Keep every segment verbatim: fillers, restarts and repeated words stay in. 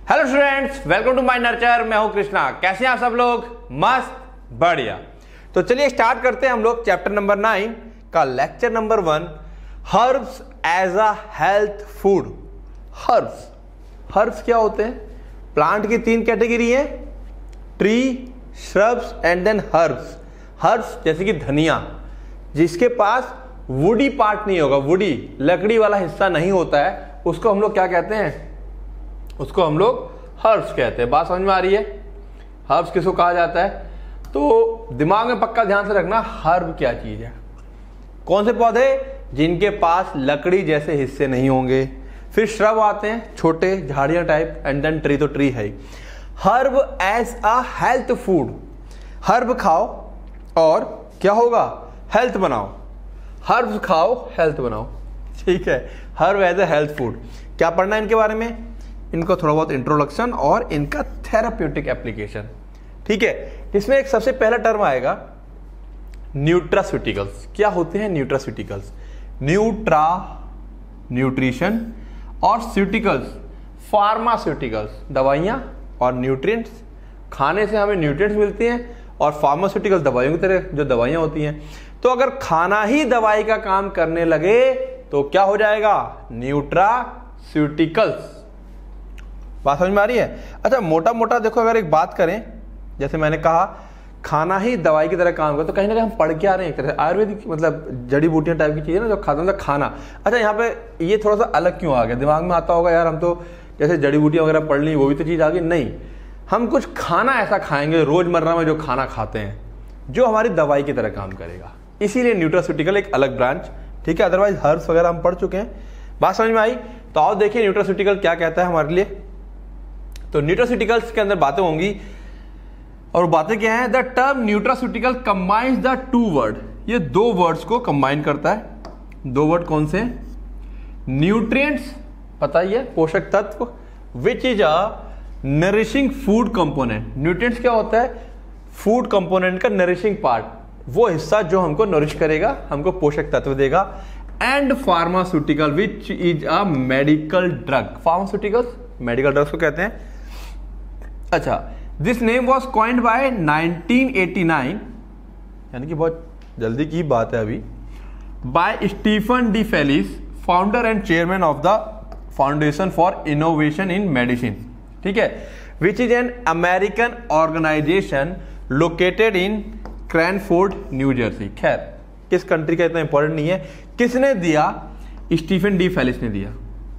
Hello students, welcome to my nurture. मैं हूं कृष्णा। कैसे हैं आप सब लोग? मस्त, बढ़िया। तो चलिए स्टार्ट करते हैं हम लोग चैप्टर नंबर नाइन का lecture number one, herbs as a health food. Herbs herbs क्या होते हैं? प्लांट की तीन कैटेगरी है, tree, shrubs and then herbs. हर्ब्स जैसे कि धनिया, जिसके पास वुडी पार्ट नहीं होगा, वुडी लकड़ी वाला हिस्सा नहीं होता है, उसको हम लोग क्या कहते हैं? उसको हम लोग हर्ब्स कहते हैं। बात समझ में आ रही है? हर्ब्स किसको कहा जाता है? तो दिमाग में पक्का ध्यान से रखना, हर्ब क्या चीज है। कौन से पौधे? जिनके पास लकड़ी जैसे हिस्से नहीं होंगे। फिर श्रब आते हैं, छोटे झाड़ियां टाइप, एंड देन ट्री तो ट्री है। Herb as a health food. Herb खाओ और क्या होगा? हेल्थ बनाओ। हर्ब्स खाओ, हेल्थ बनाओ। ठीक है, herb as a health food. क्या पढ़ना है इनके बारे में? इनको थोड़ा बहुत इंट्रोडक्शन और इनका थेराप्यूटिक एप्लीकेशन। ठीक है, इसमें एक सबसे पहला टर्म आएगा न्यूट्रास्यूटिकल्स। क्या होते हैं न्यूट्रास्यूटिकल्स? न्यूट्रा न्यूट्रिशन और स्यूटिकल्स फार्मास्यूटिकल्स, दवाइयां और न्यूट्रिएंट्स। खाने से हमें न्यूट्रिएंट्स मिलती हैं और फार्मास्यूटिकल्स दवाइयों की तरह जो दवाइयां होती हैं। तो अगर खाना ही दवाई का काम करने लगे तो क्या हो जाएगा? न्यूट्रास्यूटिकल्स। बात समझ में आ रही है? अच्छा, मोटा मोटा देखो, अगर एक बात करें, जैसे मैंने कहा खाना ही दवाई की तरह काम करता, तो कहीं ना कहीं हम पढ़ के आ रहे हैं एक तरह से आयुर्वेदिक, मतलब जड़ी बूटियां टाइप की चीजें ना जो खाता मतलब खाना। अच्छा, यहाँ पे ये थोड़ा सा अलग क्यों आ गया? दिमाग में आता होगा यार, हम तो जैसे जड़ी बूटियां वगैरह पढ़ ली, वो भी तो चीज आ गई। नहीं, हम कुछ खाना ऐसा खाएंगे रोजमर्रा में जो खाना खाते हैं, जो हमारी दवाई की तरह काम करेगा। इसीलिए न्यूट्रास्यूटिकल एक अलग ब्रांच। ठीक है, अदरवाइज हर्ब्स वगैरह हम पढ़ चुके हैं। बात समझ में आई? तो आओ देखिए न्यूट्रास्यूटिकल क्या कहता है हमारे लिए। तो न्यूट्रास्यूटिकल्स के अंदर बातें होंगी, और बातें क्या है? The term nutraceutical combines the two word. ये दो वर्ड्स को कंबाइन करता है। दो वर्ड कौन से? न्यूट्रिएंट्स, पता ही है, पोषक तत्व, which is a nourishing food component. Nutrients क्या होता है? फूड कंपोनेंट का नरिशिंग पार्ट, वो हिस्सा जो हमको नरिश करेगा, हमको पोषक तत्व देगा। And pharmaceutical which is a medical drug. Pharmaceuticals medical drugs को कहते हैं। अच्छा, this name was coined by nineteen eighty nine, यानी कि बहुत जल्दी की बात है अभी, by Stephen De Felice, founder and chairman of the foundation for innovation in medicine. ठीक है, which is an American organisation located in Cranford, New Jersey. खैर, किस कंट्री का इतना इंपॉर्टेंट नहीं है। किसने दिया? स्टीफन डी फेलिस ने दिया।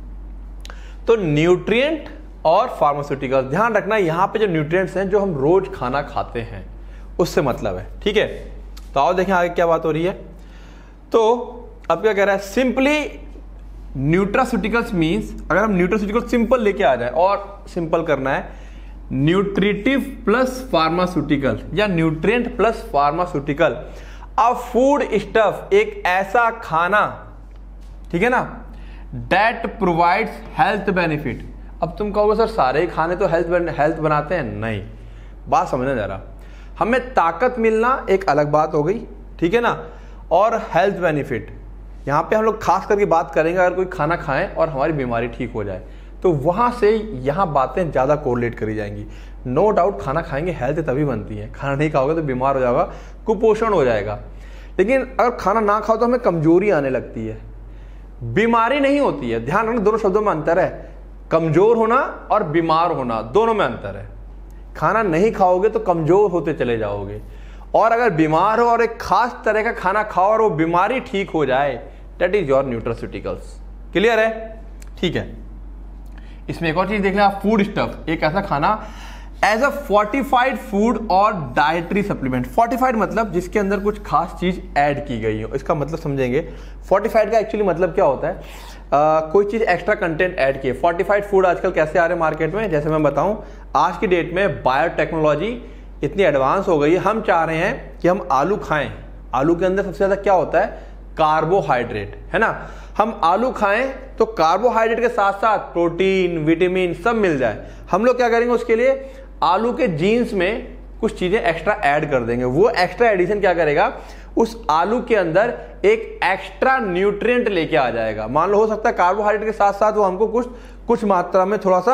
तो न्यूट्रिएंट और फार्मास्यूटिकल, ध्यान रखना यहां पे जो न्यूट्रिएंट्स हैं जो हम रोज खाना खाते हैं उससे मतलब है। ठीक है, तो आओ देखें आगे क्या बात हो रही है। तो अब क्या कह रहा है? सिंपली न्यूट्रास्यूटिकल्स मींस, अगर हम न्यूट्रास्यूटिकल सिंपल लेके आ जाए और सिंपल करना है, न्यूट्रिटिव प्लस फार्मास्यूटिकल या nutrient plus pharmaceutical, a food stuff, एक ऐसा खाना, ठीक है ना, दैट प्रोवाइड्स हेल्थ बेनिफिट। अब तुम कहोगे सर सारे ही खाने तो हेल्थ हेल्थ बनाते हैं? नहीं, बात समझना जरा। हमें ताकत मिलना एक अलग बात हो गई, ठीक है ना, और हेल्थ बेनिफिट, यहां पे हम लोग खास करके बात करेंगे। अगर कोई खाना खाएं और हमारी बीमारी ठीक हो जाए, तो वहां से यहां बातें ज्यादा कोरिलेट करी जाएंगी। नो डाउट खाना खाएंगे हेल्थ तभी बनती है, खाना नहीं खाओगे तो बीमार हो जाएगा, कुपोषण हो जाएगा। लेकिन अगर खाना ना खाओ तो हमें कमजोरी आने लगती है, बीमारी नहीं होती है। ध्यान रखना, दोनों शब्दों में अंतर है। कमजोर होना और बीमार होना, दोनों में अंतर है। खाना नहीं खाओगे तो कमजोर होते चले जाओगे, और अगर बीमार हो और एक खास तरह का खाना खाओ और वो बीमारी ठीक हो जाए, that is your nutraceuticals. Clear है? ठीक है, इसमें एक और चीज देख लें आप, फूड स्टफ, एक ऐसा खाना एज अ फोर्टिफाइड फूड और डाइटरी सप्लीमेंट। फोर्टिफाइड मतलब जिसके अंदर कुछ खास चीज ऐड की गई हो, इसका मतलब समझेंगे। फोर्टिफाइड का एक्चुअली मतलब क्या होता है? uh, कोई चीज एक्स्ट्रा कंटेंट ऐड किए। फोर्टिफाइड फूड आजकल कैसे आ रहे हैं मार्केट में? जैसे मैं बताऊं, आज की डेट में बायोटेक्नोलॉजी इतनी एडवांस हो गई है, हम चाह रहे हैं कि हम आलू खाएं। आलू के अंदर सबसे ज्यादा क्या होता है? कार्बोहाइड्रेट, है ना। हम आलू खाएं तो कार्बोहाइड्रेट के साथ साथ प्रोटीन, विटामिन सब मिल जाए। हम लोग क्या करेंगे उसके लिए? आलू के जीन्स में कुछ चीजें एक्स्ट्रा ऐड कर देंगे। वो एक्स्ट्रा एडिशन क्या करेगा? उस आलू के अंदर एक एक्स्ट्रा न्यूट्रिएंट लेके आ जाएगा। मान लो हो सकता है कार्बोहाइड्रेट के साथ साथ वो हमको कुछ कुछ मात्रा में थोड़ा सा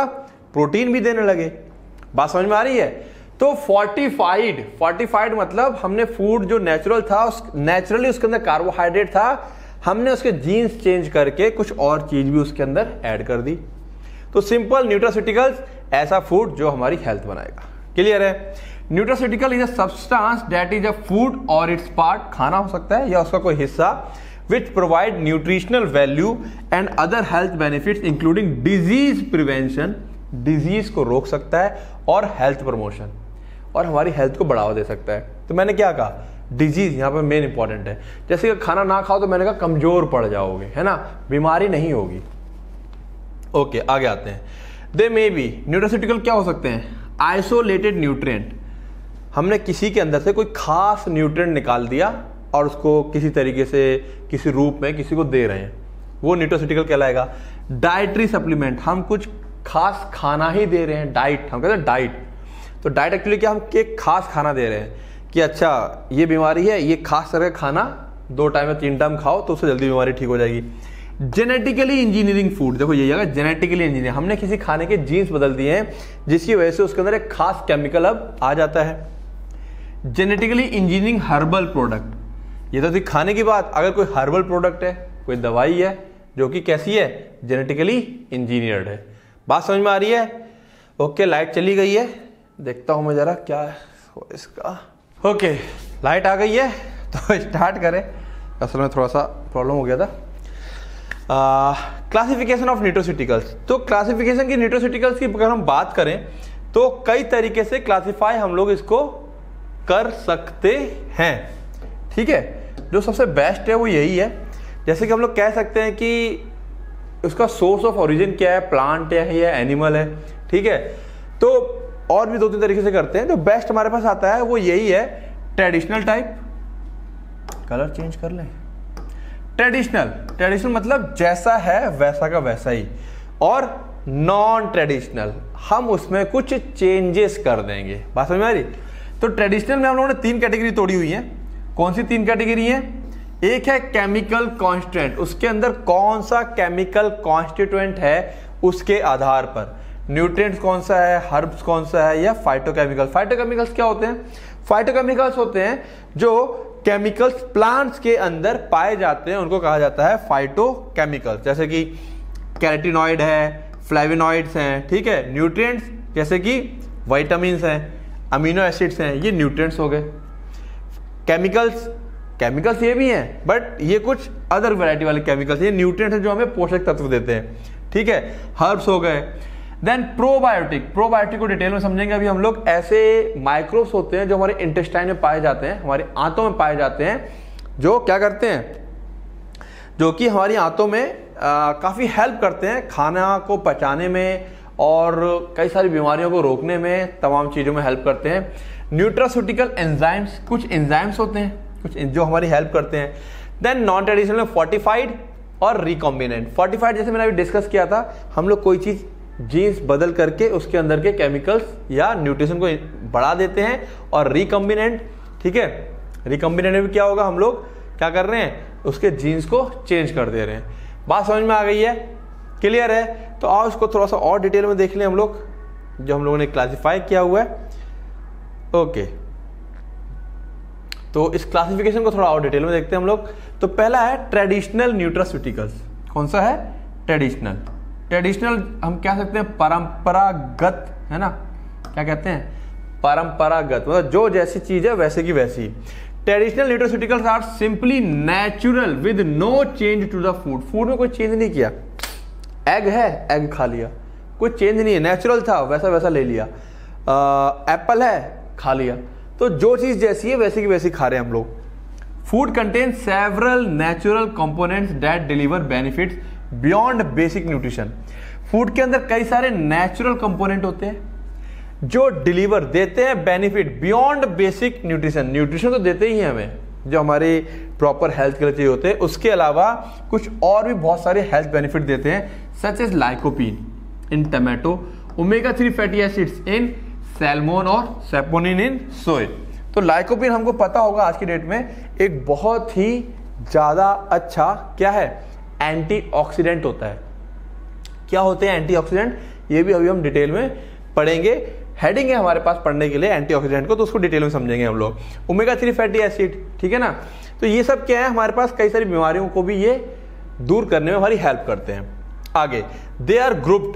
प्रोटीन भी देने लगे। बात समझ में आ रही है? तो फोर्टिफाइड, फोर्टिफाइड मतलब हमने फूड जो नेचुरल था, उस नेचुरली उसके अंदर कार्बोहाइड्रेट था, हमने उसके जीन्स चेंज करके कुछ और चीज भी उसके अंदर ऐड कर दी। तो सिंपल, न्यूट्रास्यूटिकल्स ऐसा फूड जो हमारी हेल्थ बनाएगा। क्लियर है? Nutraceutical is a substance that is a food और इट्स पार्ट, खाना हो सकता है या उसका कोई हिस्सा, which provide nutritional value and other health benefits including disease prevention, disease को रोक सकता है, और हेल्थ प्रमोशन, और हमारी हेल्थ को बढ़ावा दे सकता है। तो मैंने क्या कहा, डिजीज यहाँ पे मेन इंपॉर्टेंट है। जैसे कि खाना ना खाओ तो मैंने कहा कमजोर पड़ जाओगे, है ना, बीमारी नहीं होगी। ओके, आगे आते हैं। दे मे बी, न्यूट्रास्यूटिकल क्या हो सकते हैं? आइसोलेटेड न्यूट्रिएंट, हमने किसी के अंदर से कोई खास न्यूट्रिएंट निकाल दिया और उसको किसी तरीके से किसी रूप में किसी को दे रहे हैं, वो न्यूट्रास्यूटिकल कहलाएगा। डाइटरी सप्लीमेंट, हम कुछ खास खाना ही दे रहे हैं, डाइट हम कहते हैं डाइट। तो डाइट एक्चुअली क्या, हम एक खास खाना दे रहे हैं कि अच्छा ये बीमारी है, ये खास तरह का खाना दो टाइम या तीन टाइम खाओ तो उससे जल्दी बीमारी ठीक हो जाएगी। जेनेटिकली इंजीनियरिंग फूड, देखो यही है जेनेटिकली इंजीनियर, हमने किसी खाने के जीन्स बदल दिए हैं जिसकी वजह से उसके अंदर एक खास केमिकल अब आ जाता है। जेनेटिकली इंजीनियरिंग हर्बल प्रोडक्ट, ये तो थी खाने की बात। अगर कोई हर्बल प्रोडक्ट है, कोई दवाई है जो कि कैसी है, जेनेटिकली इंजीनियर्ड है। बात समझ में आ रही है? ओके, लाइट चली गई है, देखता हूं मैं जरा क्या है इसका। ओके, लाइट आ गई है तो स्टार्ट करें। असल में थोड़ा सा प्रॉब्लम हो गया था। क्लासिफिकेशन ऑफ न्यूट्रास्यूटिकल्स, तो क्लासिफिकेशन की न्यूट्रास्यूटिकल्स की अगर हम बात करें तो कई तरीके से क्लासिफाई हम लोग इसको कर सकते हैं। ठीक है, जो सबसे बेस्ट है वो यही है। जैसे कि हम लोग कह सकते हैं कि उसका सोर्स ऑफ ओरिजिन क्या है, प्लांट है या एनिमल है। ठीक है, तो और भी दो तीन तरीके से करते हैं। जो बेस्ट हमारे पास आता है वो यही है, ट्रेडिशनल टाइप, कलर चेंज कर लें, ट्रेडिशनल, ट्रेडिशनल मतलब जैसा है वैसा का वैसा ही, और नॉन ट्रेडिशनल, हम उसमें कुछ चेंजेस कर देंगे। बात समझ में आ रही? तो ट्रेडिशनल में हम लोगों ने तीन कैटेगरी तोड़ी हुई है। कौन सी तीन कैटेगरी है? एक है केमिकल कॉन्स्टिट्यूएंट, उसके अंदर कौन सा केमिकल कॉन्स्टिट्यूएंट है उसके आधार पर, न्यूट्रिएंट्स कौन सा है, हर्ब्स कौन सा है, या फाइटोकेमिकल। फाइटोकेमिकल्स क्या होते हैं? फाइटोकेमिकल्स होते हैं जो केमिकल्स प्लांट्स के अंदर पाए जाते हैं, उनको कहा जाता है फाइटोकेमिकल्स। जैसे कि कैरोटीनॉइड है, फ्लेवोनॉइड्स हैं, ठीक है। न्यूट्रिएंट्स जैसे कि विटामिन्स हैं, अमीनो एसिड्स हैं, ये न्यूट्रिएंट्स हो गए। केमिकल्स, केमिकल्स ये भी हैं बट ये कुछ अदर वैरायटी वाले केमिकल्स, ये न्यूट्रिएंट्स हैं जो हमें पोषक तत्व देते हैं। ठीक है, हर्ब्स हो गए। देन प्रोबायोटिक, प्रोबायोटिक को डिटेल में समझेंगे अभी हम लोग। ऐसे माइक्रोब्स होते हैं जो हमारे इंटेस्टाइन में पाए जाते हैं, हमारे आंतों में पाए जाते हैं, जो क्या करते हैं, जो कि हमारी आंतों में आ, काफी हेल्प करते हैं खाना को पचाने में और कई सारी बीमारियों को रोकने में, तमाम चीजों में हेल्प करते हैं। न्यूट्रास्यूटिकल एंजाइम्स, कुछ एंजाइम्स होते हैं कुछ जो हमारी हेल्प करते हैं। देन नॉन ट्रेडिशनल में फोर्टिफाइड और रिकॉम्बिनेंट। फोर्टिफाइड जैसे मैंने अभी डिस्कस किया था, हम लोग कोई चीज जीन्स बदल करके उसके अंदर के केमिकल्स या न्यूट्रिशन को बढ़ा देते हैं। और रिकॉम्बिनेंट, ठीक है, रिकॉम्बिनेंट में भी क्या होगा, हम लोग क्या कर रहे हैं, उसके जीन्स को चेंज कर दे रहे हैं। बात समझ में आ गई है? क्लियर है? तो आओ इसको थोड़ा सा और डिटेल में देख लें हम लोग, जो हम लोगों ने क्लासिफाई किया हुआ है। ओके, तो इस क्लासिफिकेशन को थोड़ा और डिटेल में देखते हैं हम लोग। तो पहला है ट्रेडिशनल न्यूट्रास्यूटिकल्स। कौन सा है? ट्रेडिशनल। ट्रेडिशनल हम कह सकते हैं परंपरागत, है ना, क्या कहते हैं, परंपरागत, मतलब जो जैसी चीज है वैसे की वैसी। Traditional nutraceuticals are simply natural with no change to the food. Food में कोई चेंज नहीं किया, एग है एग खा लिया, कोई चेंज नहीं है, नेचुरल था वैसा वैसा ले लिया। एप्पल है खा लिया, तो जो चीज जैसी है वैसी की वैसी खा रहे हैं हम लोग। Food contain several natural components that deliver benefits beyond basic nutrition. Food के अंदर कई सारे नेचुरल कंपोनेंट होते हैं जो डिलीवर देते हैं benefit beyond basic nutrition. Nutrition तो देते ही हैं हमें जो हमारे प्रॉपर हेल्थ के लिए चाहिए होते हैं, उसके अलावा कुछ और भी बहुत सारे हेल्थ बेनिफिट देते हैं, such as lycopene in tomato, omega three fatty acids in salmon और सैपोनिन इन सोय। तो लाइकोपीन हमको पता होगा आज की डेट में एक बहुत ही ज्यादा अच्छा क्या है, एंटीऑक्सीडेंट होता है। क्या होते हैं एंटीऑक्सीडेंट? ये भी अभी हम डिटेल में पढ़ेंगे। हेडिंग है हमारे पास पढ़ने के लिए एंटीऑक्सीडेंट को, तो उसको डिटेल में समझेंगे हम लोग। ओमेगा थ्री फैटी एसिड, ठीक है ना। तो ये सब क्या है, हमारे पास कई सारी बीमारियों को भी ये दूर करने में हमारी हेल्प करते हैं। आगे, दे आर ग्रुप्ड,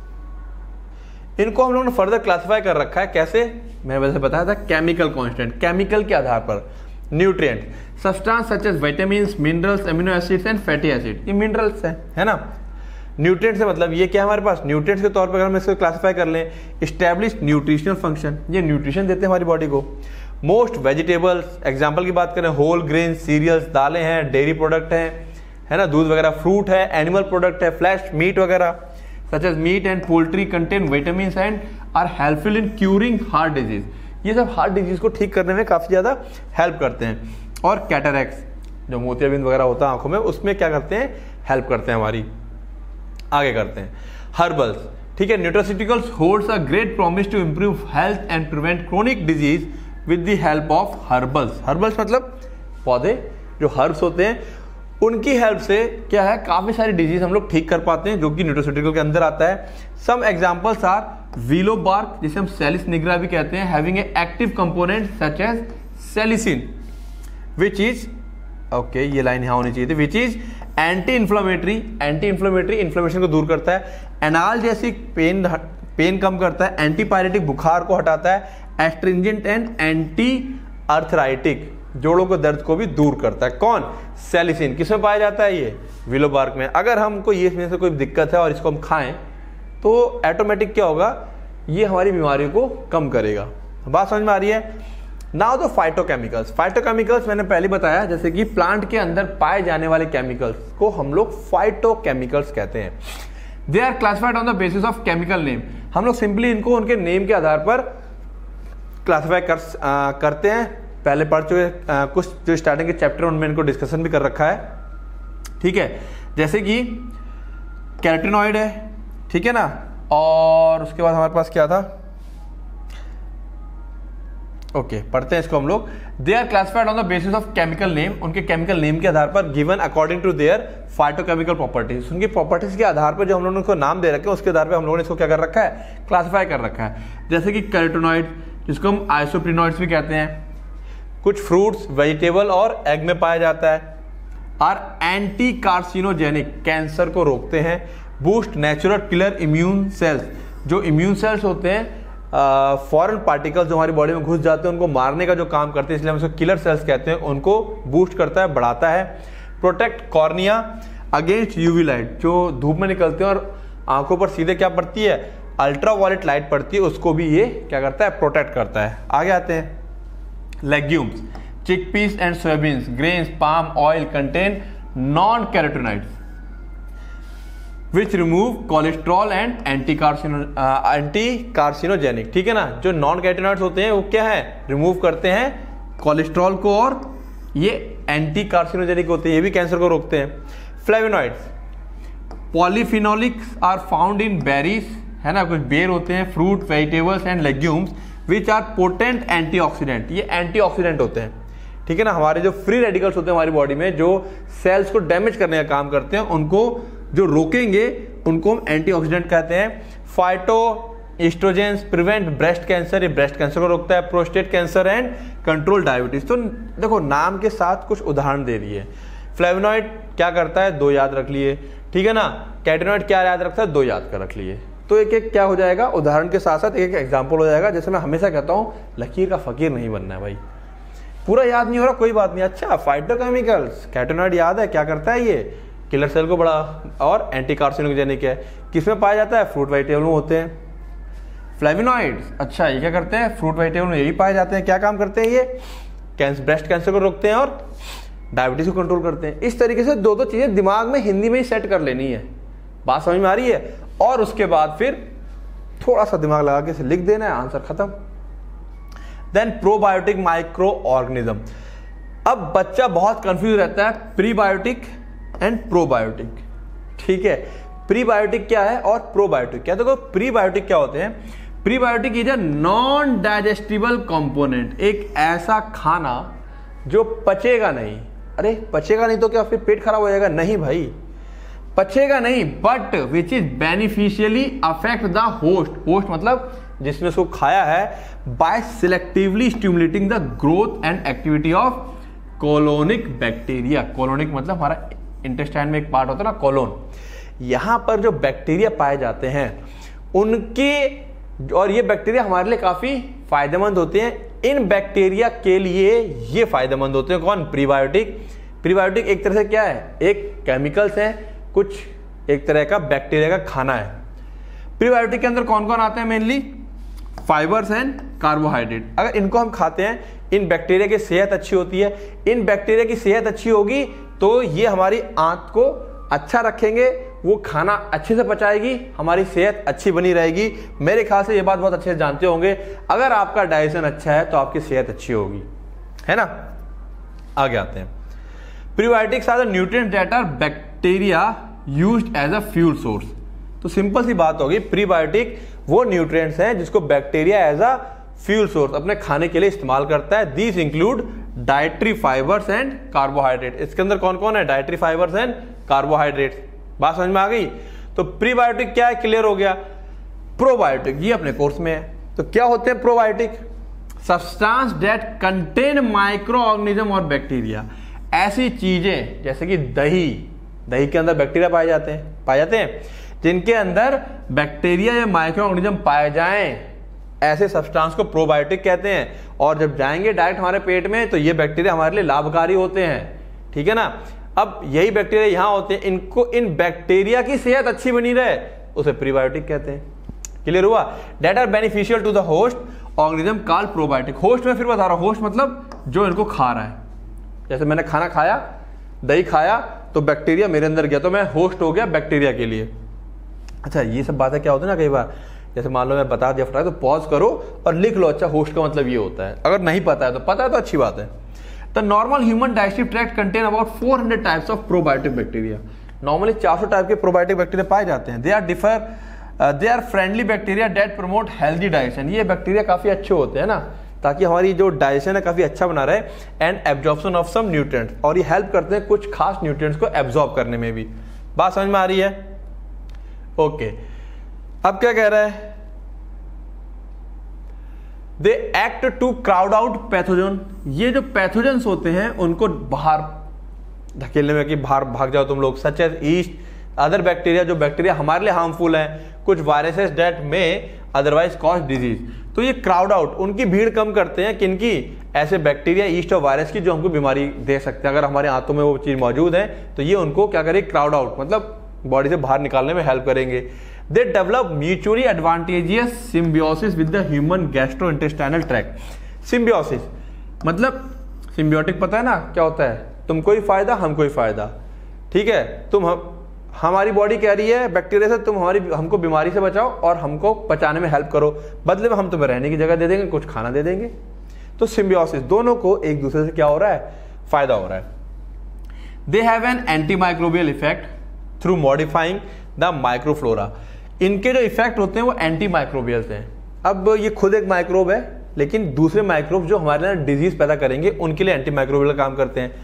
इनको हम लोगों ने फर्दर क्लासिफाई कर रखा है। कैसे, मैंने वैसे बताया था, केमिकल कांस्टेंट, केमिकल के आधार पर। Nutrient, substance such as vitamins, minerals, amino acids and fatty acid, ये मिनरल्स हैं, है ना। न्यूट्रिएंट से मतलब ये क्या है हमारे पास, न्यूट्रिएंट्स के तौर पर अगर हम इसको क्लासिफाई कर लें, इस्टेब्लिश न्यूट्रिशनल फंक्शन, ये न्यूट्रिशन देते हैं हमारी बॉडी को। मोस्ट वेजिटेबल्स, एग्जांपल की बात करें, होल ग्रेन, सीरियल्स, दालें हैं, डेयरी प्रोडक्ट हैं, है ना, दूध वगैरह, फ्रूट है, एनिमल प्रोडक्ट है, फ्लैश मीट वगैरह such as meat and poultry contain vitamins and are helpful in curing heart disease, ये सब हार्ट डिजीज को ठीक करने में काफी ज्यादा हेल्प करते हैं। और कैटरैक्ट्स, जो मोतियाबिंद वगैरह होता है आंखों में, उसमें क्या करते हैं, हेल्प करते हैं हमारी। आगे करते हैं हर्बल्स, ठीक है। Nutraceuticals holds a great promise to improve health and prevent chronic disease with the help of herbals. Herbals मतलब पौधे, जो हर्ब्स होते हैं उनकी हेल्प से क्या है, काफी सारी डिजीज हम लोग ठीक कर पाते हैं, जो कि न्यूट्रास्यूटिकल के अंदर आता है। Some examples are willow bark, जिसे हम सेलिस निग्रा भी कहते हैं, having a active component such as salicin which is, okay ये लाइन यहां होनी चाहिए थी, which is anti inflammatory, anti inflammatory, inflammation को दूर करता है, एनाल्जेसिक, पेन पेन कम करता है, एंटीपायरेटिक, बुखार को हटाता है, एस्ट्रिंजेंट एंड एंटी अर्थराइटिक, जोड़ों के दर्द को भी दूर करता है। कौन, सेलिसिन। किसमें पाया जाता है, ये विलो बार्क में। अगर हमको ये इसमें से कोई दिक्कत है और इसको हम खाएं तो ऑटोमेटिक क्या होगा, ये हमारी बीमारियों को कम करेगा। बात समझ में आ रही है। नाउ द फाइटोकेमिकल्स, फाइटोकेमिकल्स मैंने पहले बताया, जैसे कि प्लांट के अंदर पाए जाने वाले केमिकल्स को हम लोग फाइटोकेमिकल्स कहते हैं। They are classified on the basis of chemical name, हम लोग सिंपली इनको उनके नेम के आधार पर क्लासिफाई कर, आ, करते हैं। पहले पढ़ चुके कुछ जो स्टार्टिंग के चैप्टर उनमें इनको डिस्कशन भी कर रखा है, ठीक है। जैसे कि कैरोटीनॉइड है, ठीक है ना, और उसके बाद हमारे पास क्या था, ओके okay, पढ़ते हैं इसको हम लोग। They are classified on the basis of chemical name, उनके केमिकल नेम के आधार पर, given according to their phytochemical properties, उनकी प्रॉपर्टीज के आधार पर जो हम लोगों ने उनको नाम दे रखे हैं, उसके आधार पर हम लोगों ने इसको क्या कर रखा है, क्लासिफाई कर रखा है। जैसे कि कैरोटीनॉइड, जिसको हम आइसोप्रिनॉइड्स भी कहते हैं, कुछ फ्रूट्स, वेजिटेबल और एग में पाया जाता है। आर एंटी कार्सिनोजेनिक, कैंसर को रोकते हैं। Boost natural killer immune cells, जो इम्यून सेल्स होते हैं, फॉरेन पार्टिकल्स जो हमारी बॉडी में घुस जाते हैं उनको मारने का जो काम करते हैं, इसलिए हम इसको किलर सेल्स कहते हैं, उनको बूस्ट करता है, बढ़ाता है। Protect cornea against UV light, जो धूप में निकलते हैं और आंखों पर सीधे क्या पड़ती है, अल्ट्रावायलेट लाइट पड़ती है, उसको भी ये क्या करता है, प्रोटेक्ट करता है। आगे आते हैं legumes, chickpeas and soybeans, grains, palm oil contain non carotenoids which remove cholesterol and anti carcino anti carcinogenic, ठीक है ना। जो नॉन कैरोटीनॉइड्स होते हैं वो क्या है, रिमूव करते हैं कोलेस्ट्रॉल को, और ये एंटी कार्सिनोजेनिक होते हैं, ये भी कैंसर को रोकते हैं। Flavonoids, polyphenolics are found in berries, है ना, कुछ बेर होते हैं, fruit, vegetables and legumes which are potent antioxidant, ये एंटीऑक्सीडेंट होते हैं, ठीक है ना। हमारे जो फ्री रेडिकल्स होते हैं हमारी बॉडी में, जो सेल्स को डैमेज करने का काम करते हैं, उनको जो रोकेंगे उनको हम एंटीऑक्सीडेंट कहते हैं। Phytoestrogens prevent breast cancer, ये ब्रेस्ट कैंसर को रोकता है। Prostate cancer and control diabetes. तो देखो नाम के साथ कुछ उदाहरण दे दिए। फ्लेवोनॉइड क्या करता है, दो याद रख लिए, ठीक है ना। कैरोटीनॉइड क्या याद रखता है, दो याद कर रख लिए। तो एक एक क्या हो जाएगा, उदाहरण के साथ साथ एक एक एग्जाम्पल हो जाएगा। जैसे मैं हमेशा कहता हूँ, लकीर का फकीर नहीं बनना है भाई, पूरा याद नहीं हो रहा कोई बात नहीं। अच्छा, फाइटोकेमिकल्स, कैरोटीनॉइड याद है, क्या करता है, ये किलर सेल को बड़ा और एंटी कार्सिनोजेनिक है, किसमें पाया जाता है, फ्रूट वेजिटेबल में होते हैं। फ्लेवोनॉइड्स, अच्छा ये क्या करते हैं, फ्रूट वेजिटेबल में यही पाए जाते हैं। क्या काम करते हैं ये, कैंसर, ब्रेस्ट कैंसर को रोकते हैं और डायबिटीज को कंट्रोल करते हैं। इस तरीके से दो दो चीजें दिमाग में हिंदी में ही सेट कर लेनी है। बात समझ में आ रही है। और उसके बाद फिर थोड़ा सा दिमाग लगा के इसे लिख देना है, आंसर खत्म। Then probiotic microorganism. अब बच्चा बहुत कंफ्यूज रहता है, प्रीबायोटिक एंड प्रोबायोटिक, ठीक है। प्रीबायोटिक क्या है और प्रोबायोटिक क्या है। देखो प्रीबायोटिक क्या होते हैं, prebiotic is a non digestible component, एक ऐसा खाना जो पचेगा नहीं। अरे पचेगा नहीं तो क्या फिर पेट खराब हो जाएगा, नहीं भाई, पचेगा नहीं, but which is beneficially affect the host, host मतलब जिसने उसको खाया है, by selectively stimulating the growth and activity of colonic bacteria. Colonic मतलब हमारा इंटेस्टाइन में एक पार्ट होता है ना कोलोन, यहां पर जो बैक्टीरिया पाए जाते हैं उनके, और ये बैक्टीरिया हमारे लिए काफी फायदेमंद होते हैं। इन बैक्टीरिया के लिए ये फायदेमंद होते हैं कौन? प्रीबायोटिक। प्रीबायोटिक एक तरह से क्या है? एक केमिकल्स है, कुछ एक तरह का बैक्टीरिया का खाना है। प्रीबायोटिक के अंदर कौन कौन आते हैं? Mainly fibres and carbohydrate. अगर इनको हम खाते हैं, इन बैक्टीरिया की सेहत अच्छी होती है। इन बैक्टीरिया की सेहत अच्छी होगी तो ये हमारी आंत को अच्छा रखेंगे, वो खाना अच्छे से पचाएगी, हमारी सेहत अच्छी बनी रहेगी। मेरे ख्याल से ये बात बहुत अच्छे से जानते होंगे, अगर आपका डाइजेशन अच्छा है तो आपकी सेहत अच्छी होगी, है ना। आगे आते हैं। Prebiotics are the nutrients that are bacteria used as a fuel source. तो सिंपल सी बात होगी, प्रीबायोटिक वो न्यूट्रिएंट्स हैं जिसको bacteria as a fuel source अपने खाने के लिए इस्तेमाल करता है। These include dietary fibres and carbohydrate. इसके अंदर कौन कौन है? Dietary fibres and carbohydrate. बात समझ में आ गई? तो प्रीबायोटिक क्या है? क्लियर हो गया। प्रोबायोटिक ये अपने कोर्स में है। तो क्या होते हैं probiotic? Substance that contain microorganism और बैक्टीरिया। ऐसी चीजें जैसे कि दही, दही के अंदर बैक्टीरिया पाए जाते हैं, पाए जाते हैं जिनके अंदर बैक्टीरिया या माइक्रो ऑर्गेनिज्म पाए जाएं, ऐसे सब्सटेंस को प्रोबायोटिक कहते हैं। और जब जाएंगे डायरेक्ट हमारे पेट में तो ये बैक्टीरिया हमारे लिए लाभकारी होते हैं, ठीक है ना। अब यही बैक्टीरिया यहां होते हैं, इनको, इन बैक्टीरिया की सेहत अच्छी बनी रहे उसे प्रीबायोटिक कहते हैं। क्लियर हुआ? That are beneficial to the host organism called probiotic. Host में फिर बता रहा हूं, होस्ट मतलब जो इनको खा रहा है। जैसे मैंने खाना खाया, दही खाया तो बैक्टीरिया मेरे अंदर गया तो मैं होस्ट हो गया बैक्टीरिया के लिए। अच्छा, ये सब बातें क्या होती है ना, कई बार जैसे मान लो मैं बता दिया फटाफट, तो पॉज करो और लिख लो, अच्छा होस्ट का मतलब ये होता है। अगर नहीं पता है तो पता है तो अच्छी बात है। The normal human digestive tract contain about four hundred types of probiotic bacteria. Normally चार सौ टाइप के प्रोबायोटिक बैक्टीरिया पाए जाते हैं। They are differ they are friendly bacteria that promote healthy digestion. ये बैक्टीरिया काफी अच्छे होते हैं ना, ताकि हमारी जो डाइजेशन है काफी अच्छा बना रहे, and absorption of some nutrients, और ये हेल्प करते हैं कुछ खास न्यूट्रिएंट्स को एब्जॉर्ब करने में भी। बात समझ में आ रही है? ओके, अब क्या कह रहा है? They act to crowd out pathogen. ये जो पैथोजन्स होते हैं उनको बाहर धकेलने में, कि बाहर भाग जाओ तुम लोग। Such as yeast other bacteria, जो बैक्टीरिया हमारे लिए हार्मफुल हैं, कुछ viruses that may otherwise cause disease. तो ये क्राउड आउट, उनकी भीड़ कम करते हैं। किनकी? ऐसे बैक्टीरिया, ईस्ट और वायरस की, जो हमको बीमारी दे सकते हैं। अगर हमारे आंतों में वो चीज मौजूद है तो ये उनको क्या करें? क्राउड आउट मतलब बॉडी से बाहर निकालने में हेल्प करेंगे। They develop mutually advantageous symbiosis with the human gastrointestinal tract. Symbiosis मतलब, सिम्बियोटिक पता है ना क्या होता है? तुमको ही फायदा हमको ही फायदा, ठीक है। तुम हम हमारी बॉडी कह रही है बैक्टीरिया से, तुम हमारी हमको बीमारी से बचाओ और हमको पचाने में हेल्प करो, बदले में हम तुम्हें रहने की जगह दे देंगे, कुछ खाना दे देंगे। तो सिम्बियोसिस, दोनों को एक दूसरे से क्या हो रहा है? फायदा हो रहा है। They have an anti microbial effect through modifying the microflora. इनके जो इफेक्ट होते हैं वो एंटी माइक्रोबियल्स हैं। अब ये खुद एक माइक्रोब है, लेकिन दूसरे माइक्रोब जो हमारे लिए डिजीज पैदा करेंगे उनके लिए एंटी माइक्रोबियल काम करते हैं।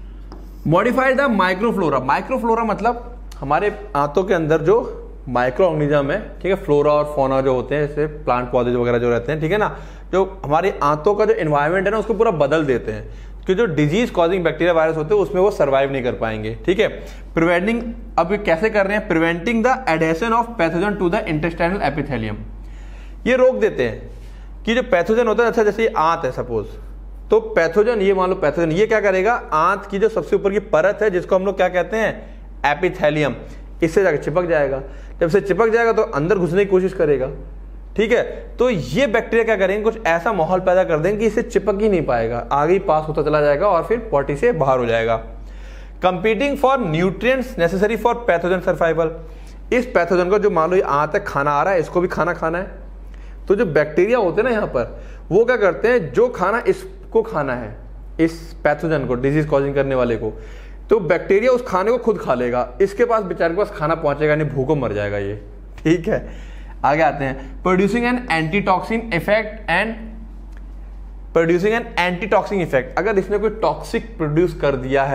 Modify the microflora. माइक्रोफ्लोरा मतलब हमारे आंतों के अंदर जो माइक्रो ऑर्गेनिज्म है, ठीक है, फ्लोरा और फोना जो होते हैं, जैसे प्लांट पौधे वगैरह जो रहते हैं, ठीक है ना, जो हमारे आंतों का जो एनवायरनमेंट है ना उसको पूरा बदल देते हैं, कि जो डिजीज कॉजिंग बैक्टीरिया वायरस होते हैं उसमें वो सर्वाइव नहीं कर पाएंगे, ठीक है। प्रिवेंटिंग, अब कैसे कर रहे हैं? Preventing the adhesion of pathogen to the intestinal epithelium. ये रोक देते हैं कि जो पैथोजन होता है, अच्छा जैसे आंत है सपोज, तो पैथोजन, ये मान लो पैथोजन, ये क्या करेगा? आंत की जो सबसे ऊपर की परत है जिसको हम लोग क्या कहते हैं? एपिथेलियम, इससे जाकर चिपक जाएगा। जब से चिपक जाएगा तो अंदर घुसने की कोशिश करेगा, ठीक है। तो ये बैक्टीरिया क्या करेंगे? कुछ ऐसा माहौल पैदा कर देंगे कि इसे चिपक ही नहीं पाएगा, आगे ही पास होता चला जाएगा और फिर पॉटी से बाहर हो जाएगा। Competing for nutrients necessary for pathogen survival. इस पैथोजन को, जो मान लो ये आंत है, खाना आ रहा है, इसको भी खाना खाना है, तो जो बैक्टीरिया होते हैं ना यहाँ पर, वो क्या करते हैं? जो खाना इसको खाना है, इस पैथोजन को, डिजीज कॉजिंग करने वाले को, तो बैक्टीरिया उस खाने को खुद खा लेगा, इसके पास बेचारे के पास खाना पहुंचेगा नहीं, भूखों मर जाएगा ये, ठीक है। आगे आते हैं। Producing an antitoxin effect and producing an antitoxin effect. अगर इसने कोई टॉक्सिक प्रोड्यूस कर दिया है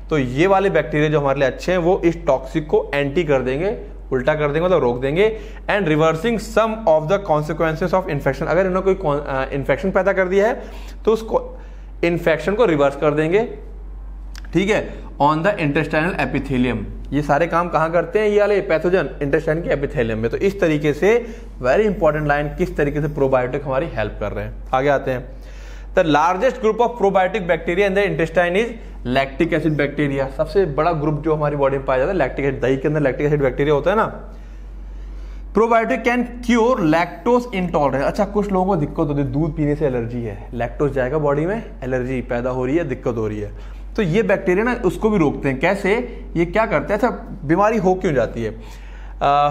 तो ये वाले बैक्टीरिया जो हमारे लिए अच्छे हैं वो इस टॉक्सिक को एंटी कर देंगे, उल्टा कर देंगे, मतलब रोक देंगे। And reversing some of the consequences of infection, अगर इन्होंने कोई इन्फेक्शन पैदा कर दिया है तो उसको इन्फेक्शन को रिवर्स कर देंगे, ठीक है, ऑन द इंटेस्टाइनल एपिथेलियम। ये सारे काम कहाँ करते हैं ये वाले पैथोजन, इंटेस्टाइन के एपिथेलियम में। तो इस तरीके से वेरी इंपॉर्टेंट लाइन, किस तरीके से प्रोबायोटिक हमारी हेल्प कर रहे हैं। आगे आते हैं, the largest group of probiotic bacteria in the intestine is lactic acid bacteria. सबसे बड़ा ग्रुप जो हमारी बॉडी में पाया जाता है लैक्टिक एसिड, दही के अंदर लैक्टिक एसिड बैक्टीरिया होता है ना। Probiotic can cure lactose intolerance. अच्छा, कुछ लोगों को दिक्कत होती है, दूध पीने से एलर्जी है, लैक्टोज जाएगा बॉडी में, एलर्जी पैदा हो रही है, दिक्कत हो रही है, तो ये बैक्टीरिया ना उसको भी रोकते हैं। कैसे, ये क्या करते हैं, अच्छा बीमारी हो क्यों जाती है। आ,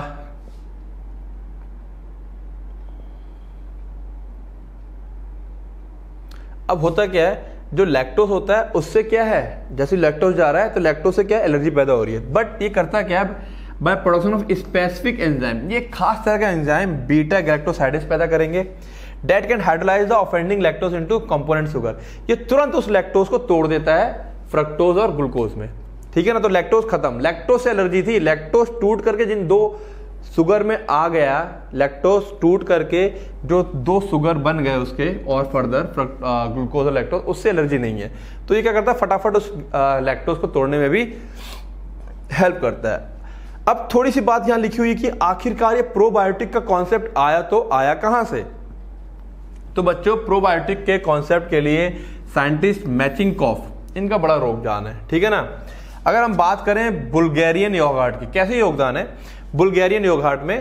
अब होता क्या है, जो लैक्टोज होता है उससे क्या है, जैसे लैक्टोज जा रहा है तो लैक्टोज से क्या एलर्जी पैदा हो रही है, बट ये करता क्या है, by production of specific enzyme, ये खास तरह का एंजाइम बीटा गैलेक्टोसाइडेज पैदा करेंगे, that can hydrolyse the offending lactose into component sugar. ये तुरंत उस लैक्टोज को तोड़ देता है फ्रक्टोज और ग्लूकोज में, ठीक है ना। तो लैक्टोज खत्म, लैक्टोज से एलर्जी थी, लैक्टोज टूट करके जिन दो शुगर में आ गया, लैक्टोज टूट करके जो दो शुगर बन गए उसके और फर्दर ग्लूकोज और लैक्टोज, उससे एलर्जी नहीं है। तो ये क्या करता है, फटाफट उस लैक्टोज को तोड़ने में भी हेल्प करता है। अब थोड़ी सी बात यहां लिखी हुई कि आखिरकार ये प्रोबायोटिक का कॉन्सेप्ट आया तो आया कहां से। तो बच्चों, प्रोबायोटिक के कॉन्सेप्ट के लिए साइंटिस्ट मैचिंगकॉफ, इनका बड़ा योगदान है, ठीक है ना। अगर हम बात करें बुल्गारियन योगर्ट की, कैसे योगदान है, बुल्गारियन योगर्ट में,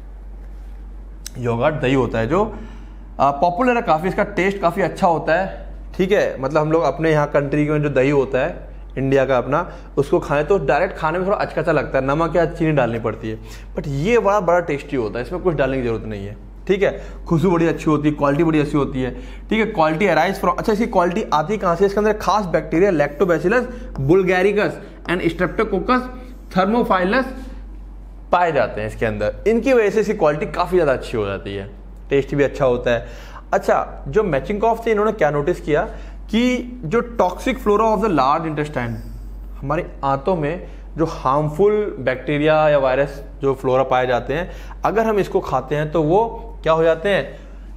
योगर्ट दही होता है जो पॉपुलर है काफी, इसका टेस्ट काफी अच्छा होता है, ठीक है। मतलब हम लोग अपने यहाँ कंट्री में जो दही होता है इंडिया का अपना, उसको खाएं तो डायरेक्ट खाने में थोड़ा अचकचा लगता है, नमक या चीनी डालनी पड़ती है, बट ये बड़ा बड़ा टेस्टी होता है, इसमें कुछ डालने की जरूरत नहीं है, ठीक है। खुशबू बड़ी अच्छी होती है, क्वालिटी बड़ी अच्छी होती है, ठीक है। क्वालिटी अराइज फ्रॉम, अच्छा इसकी क्वालिटी आती कहां से, इसके अंदर खास bacteria lactobacillus bulgaricus and streptococcus thermophilus पाए जाते हैं इसके अंदर, इनकी वजह से इसकी क्वालिटी काफी ज्यादा अच्छी हो जाती है, टेस्ट भी अच्छा होता है। अच्छा, जो मैचिंगकॉफ थे इन्होंने क्या नोटिस किया कि जो toxic flora of the large intestine, हमारे आंतों में जो हार्मफुल बैक्टीरिया या वायरस जो फ्लोरा पाए जाते हैं, अगर हम इसको खाते हैं तो वो क्या हो जाते हैं,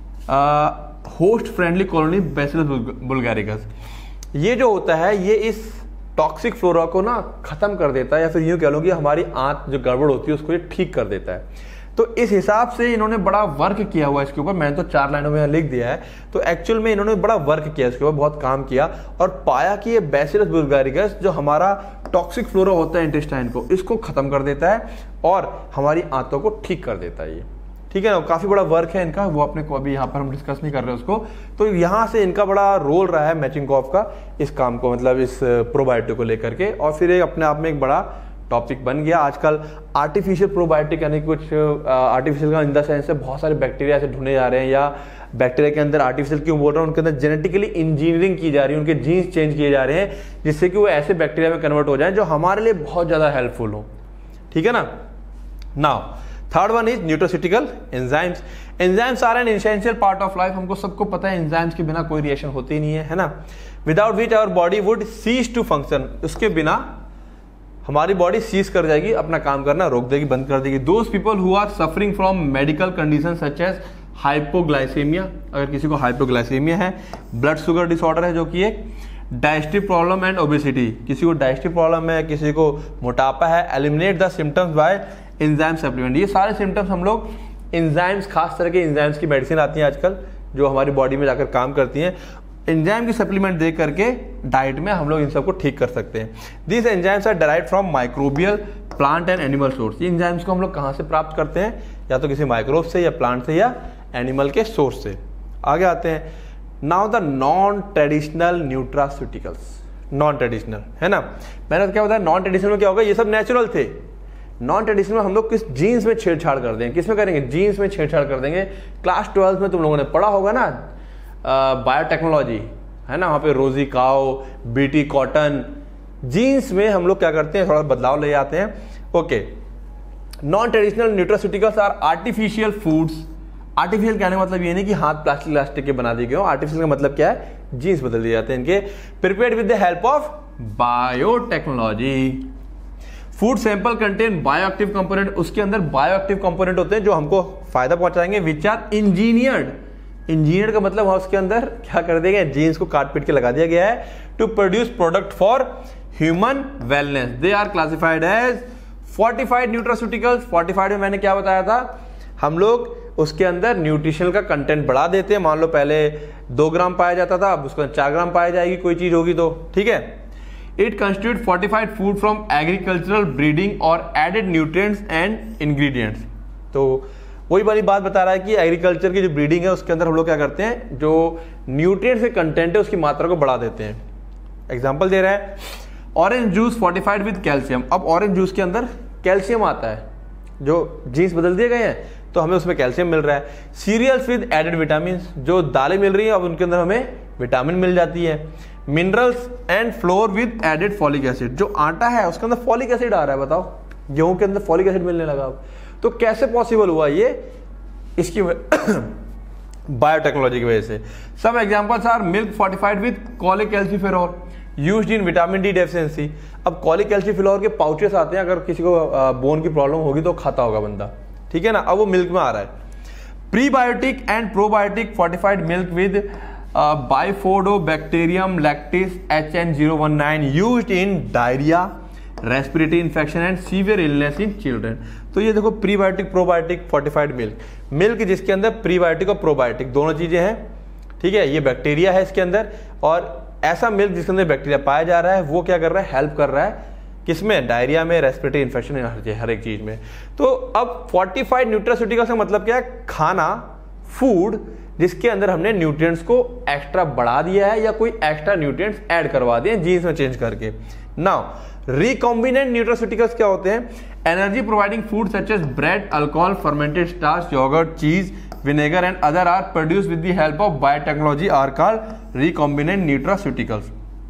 host friendly colony bacillus bulgaricus, ये जो होता है ये इस टॉक्सिक फ्लोरा को ना खत्म कर देता है, या फिर यूं कह लो कि हमारी आंत जो गड़बड़ होती है उसको ये ठीक कर देता है। तो इस हिसाब से इन्होंने बड़ा वर्क किया हुआ इसके ऊपर, मैंने तो चार लाइनों में लिख दिया है, तो एक्चुअल में इन्होंने बड़ा वर्क किया इसके ऊपर, बहुत काम किया और पाया कि ये बैसिलस बुल्गारिकस जो हमारा टॉक्सिक फ्लोरा होता है इंटेस्टाइन को, इसको खत्म कर देता है और हमारी आंतों को ठीक कर देता है ये, ठीक है ना। काफी बड़ा वर्क है इनका, वो अपने को अभी यहाँ पर हम डिस्कस नहीं कर रहे उसको। तो यहाँ से इनका बड़ा रोल रहा है मैचिंगकॉफ का इस काम को, मतलब इस प्रोबायोटिक को लेकर के, और फिर एक अपने आप में एक बड़ा टॉपिक बन गया। आजकल आर्टिफिशियल प्रोबायोटिक यानी कुछ आर्टिफिशियल का इन द सेंस से बहुत सारे बैक्टीरिया ऐसे ढूंढे जा रहे हैं, या बैक्टीरिया के अंदर आर्टिफिशियल क्यों बोल रहा हूँ, उनके अंदर जेनेटिकली इंजीनियरिंग की जा रही है, उनके जीन्स चेंज किए जा रहे हैं जिससे कि वो ऐसे बैक्टीरिया में कन्वर्ट हो जाए जो हमारे लिए बहुत ज्यादा हेल्पफुल हो, ठीक है ना। Now third one is nutraceutical enzymes. Enzymes are an essential part of life, हमको सबको पता है एंजाइम्स के बिना कोई रिएक्शन होती नहीं है, है ना। Without which our body would cease to function, उसके बिना हमारी बॉडी सीज कर जाएगी, अपना काम करना रोक देगी, बंद कर देगी। Those people who are suffering from medical condition such as hypoglycaemia, अगर किसी को हाइपोग्लाइसेमिया है, ब्लड शुगर डिसऑर्डर है जो कि एक डाइजेस्टिव प्रॉब्लम एंड ओबेसिटी, किसी को डाइजेस्टिव प्रॉब्लम है, किसी को मोटापा है, eliminate the symptoms by enzyme supplement. ये सारे सिम्टम्स हम लोग एंजाइम्स, खास तरह के एंजाइम्स की मेडिसिन आती है आजकल जो हमारी बॉडी में जाकर काम करती हैं, एंजाइम की सप्लीमेंट दे करके डाइट में हम लोग इन सबको ठीक कर सकते हैं। This enzymes are derived from microbial plant and animal source. ये एंजाइम्स को हम लोग कहाँ से प्राप्त करते हैं, या तो किसी माइक्रोब से, या प्लांट से, या एनिमल के सोर्स से। आगे आते हैं, now the non traditional nutraceuticals. Non traditional है ना, मैंने क्या बताया, नॉन ट्रेडिशनल में क्या होगा, ये सब नेचुरल थे। नॉन ट्रेडिशनल में हम लोग किस जीन्स में छेड़छाड़ कर देंगे, किस में करेंगे, जीन्स में छेड़छाड़ कर देंगे। क्लास ट्वेल्थ में तुम लोगों ने पढ़ा होगा ना बायोटेक्नोलॉजी, है ना, वहाँ पे रोजी काओ, बीटी कॉटन, जीन्स में हम लोग क्या करते हैं, थोड़ा बदलाव ले आते हैं। Okay, non traditional nutraceuticals are artificial foods artificial कहने का मतलब ये नहीं कि हाथ प्लास्टिक प्लास्टिक के बना दिए गए हो। आर्टिफिशियल का मतलब क्या है, जीन्स बदल दिए जाते हैं इनके। Prepared with the help of biotechnology. Food sample contain bioactive component, उसके अंदर बायोएक्टिव कंपोनेंट होते हैं जो हमको फायदा पहुंचाएंगे। विच आर इंजीनियर्ड, इंजीनियर्ड का मतलब उसके अंदर क्या कर दिया गया, जीन्स को काट पीट के लगा दिया गया है। To produce product for human wellness, they are classified as fortified nutraceuticals. Fortified में मैंने क्या बताया था, हम लोग उसके अंदर न्यूट्रिशन का कंटेंट बढ़ा देते हैं। मान लो पहले दो ग्राम पाया जाता था, अब उसके अंदर चार ग्राम पाया जाएगी कोई चीज होगी तो, ठीक है। It constitute fortified food from agricultural breeding और एडेड न्यूट्रिएंट्स एंड इंग्रेडिएंट्स। तो वही वाली बात बता रहा है कि एग्रीकल्चर की जो ब्रीडिंग है उसके अंदर हम लोग क्या करते हैं, जो न्यूट्रिएंट्स के कंटेंट है उसकी मात्रा को बढ़ा देते हैं। एग्जांपल दे रहा है, orange juice fortified with calcium. अब ऑरेंज जूस के अंदर कैल्शियम आता है, जो जीन्स बदल दिए गए हैं तो हमें उसमें कैल्शियम मिल रहा है। सीरियल्स विद एडेड विटामिन, जो दालें मिल रही हैं अब उनके अंदर हमें विटामिन मिल जाती है। Minerals and flour with added folic acid, जो आटा है उसके अंदर फॉलिक एसिड आ रहा है। बताओ, गेहूं के अंदर फॉलिक एसिड मिलने लगा अब, तो कैसे पॉसिबल हुआ ये, इसकी बायोटेक्नोलॉजी की वजह से। सब examples are milk fortified with cholecalciferol used in vitamin D deficiency. अब कॉलिकैल्सिफेरॉल के पाउचेस आते हैं, अगर किसी को बोन की प्रॉब्लम होगी तो खाता होगा बंदा, ठीक है ना, अब वो मिल्क में आ रहा है। Prebiotic and probiotic fortified milk with bifidobacterium lactis H N zero one nine used in diarrhoea, respiratory infection and severe illness in children. तो ये देखो prebiotic probiotic fortified milk, milk जिसके अंदर प्रीबायोटिक और प्रोबायोटिक दोनों चीजें हैं, ठीक है। ये बैक्टीरिया है इसके अंदर, और ऐसा मिल्क जिसके अंदर बैक्टीरिया पाया जा रहा है वो क्या कर रहा है, हेल्प कर रहा है किसमें, डायरिया में, रेस्पिरेटरी इन्फेक्शन, हर एक चीज में। तो अब फोर्टिफाइड न्यूट्रास्यूटिकल्स का मतलब क्या है, खाना, फूड जिसके अंदर हमने न्यूट्रिएंट्स को एक्स्ट्रा बढ़ा दिया है या कोई एक्स्ट्रा न्यूट्रिएंट्स ऐड करवा दिए जीन्स में चेंज करके। नाउ रिकॉम्बिनेंट न्यूट्रास्यूटिकल्स क्या होते हैं, energy providing food such as bread, alcohol, fermented starch, yoghurt, cheese, vinegar and other are produced with the help of biotechnology are called recombinant nutraceuticals.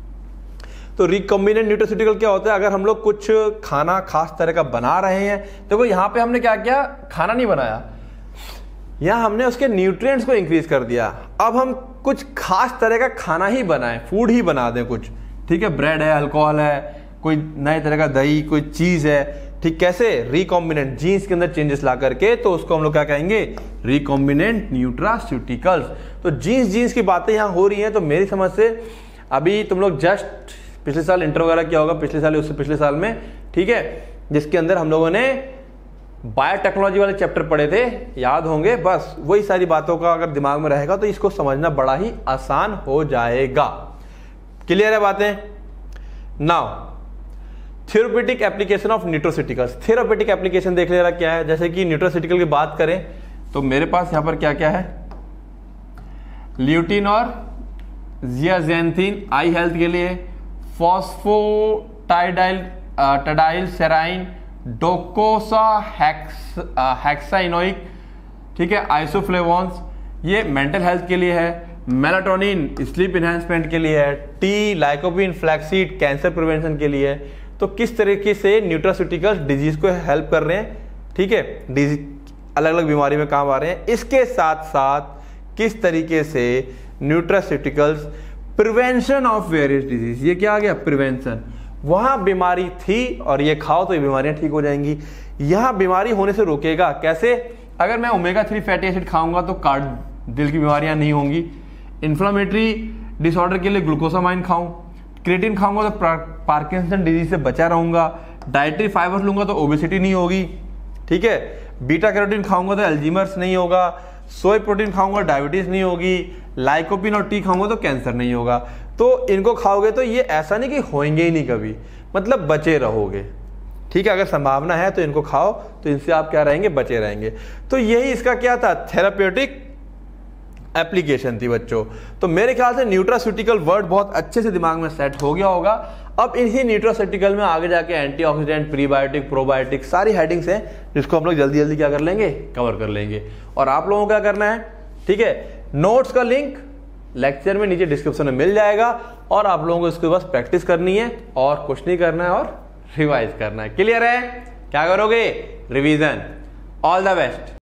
तो recombinant nutraceutical क्या होता है, अगर हम लोग कुछ खाना खास तरह का बना रहे हैं, देखो यहाँ पे हमने क्या किया, खाना नहीं बनाया, यहाँ हमने उसके न्यूट्रिएंट्स को इंक्रीज कर दिया। अब हम कुछ खास तरह का खाना ही बनाएं, फूड ही बना दें कुछ, ठीक है, ब्रेड है, अल्कोहल है, कोई नए तरह का दही, कोई चीज है, ठीक, कैसे, रिकॉम्बिनेंट, जीन्स के अंदर चेंजेस ला करके, तो उसको हम लोग क्या कहेंगे, रिकॉम्बिनेंट न्यूट्रास्यूटिकल्स। तो जीन्स जीन्स की बातें यहाँ हो रही हैं, तो मेरी समझ से अभी तुम लोग जस्ट पिछले साल इंटर वगैरह किया होगा, पिछले साल, उससे पिछले साल में, ठीक है, जिसके अंदर हम लोगों ने बायोटेक्नोलॉजी वाले चैप्टर पढ़े थे, याद होंगे। बस वही सारी बातों का अगर दिमाग में रहेगा तो इसको समझना बड़ा ही आसान हो जाएगा। क्लियर है बातें। Now therapeutic application of nutraceuticals, therapeutic application देख लेना क्या है। जैसे कि न्यूट्रास्यूटिकल की बात करें तो मेरे पास यहां पर क्या क्या है, ल्यूटिन और जियाजेंथिन आई हेल्थ के लिए, फॉस्फोटाइडाइल टाडाइल सेराइन, डोकोसा हेक्स हेक्साइनोइक, ठीक है, आइसोफ्लेवोन्स, ये मेंटल हेल्थ के लिए है, मेलाटोनिन स्लीप इनहेंसमेंट के लिए है, tea lycopene flaxseed cancer prevention के लिए है। तो किस तरीके से न्यूट्रास्यूटिकल्स डिजीज को हेल्प कर रहे हैं, ठीक है, डिजीज अलग अलग बीमारी में काम आ रहे हैं। इसके साथ साथ किस तरीके से nutraceuticals prevention of various disease, ये क्या आ गया, प्रिवेंशन, वहां बीमारी थी और ये खाओ तो ये बीमारियां ठीक हो जाएंगी, यहां बीमारी होने से रोकेगा। कैसे, अगर मैं ओमेगा थ्री फैटी एसिड खाऊंगा तो कार्ड दिल की बीमारियां नहीं होंगी, इन्फ्लामेटरी डिसऑर्डर के लिए ग्लूकोसामाइन खाऊं, क्रिएटिन खाऊंगा तो पार्किंसन डिजीज से बचा रहूंगा, डाइटरी फाइबर्स लूंगा तो ओबेसिटी नहीं होगी, ठीक है, बीटा कैरोटीन खाऊंगा तो अल्जीमर्स नहीं होगा, सोय प्रोटीन खाऊंगा डायबिटीज नहीं होगी, लाइकोपिन और टी खाऊंगा तो कैंसर नहीं होगा। तो इनको खाओगे तो ये ऐसा नहीं कि होंगे ही नहीं कभी, मतलब बचे रहोगे, ठीक है, अगर संभावना है तो इनको खाओ, तो इनसे आप क्या रहेंगे, बचे रहेंगे। तो यही इसका क्या था, थेराप्यूटिक एप्लीकेशन थी बच्चों। तो मेरे ख्याल से न्यूट्रास्यूटिकल वर्ड बहुत अच्छे से दिमाग में सेट हो गया होगा। अब इन्हीं न्यूट्रास्यूटिकल में आगे जाके एंटीऑक्सीडेंट, प्रीबायोटिक, प्रोबायोटिक सारी हेडिंग्स हैं जिसको हम लोग जल्दी जल्दी क्या कर लेंगे, कवर कर लेंगे। और आप लोगों को क्या करना है, ठीक है, नोट्स का लिंक लेक्चर में नीचे डिस्क्रिप्शन में मिल जाएगा, और आप लोगों को इसके बस प्रैक्टिस करनी है और कुछ नहीं करना है और रिवाइज करना है। क्लियर है, क्या करोगे, रिवीजन। All the best.